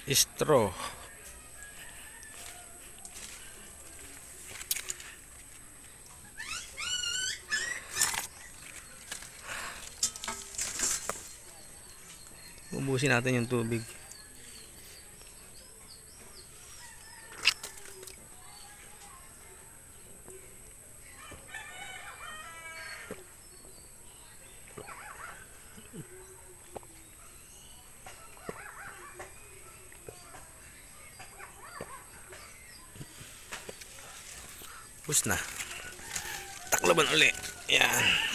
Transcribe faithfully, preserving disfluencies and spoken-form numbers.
straw. Ubusin natin yung tubig. Bus na. Taklaban uli. Yan.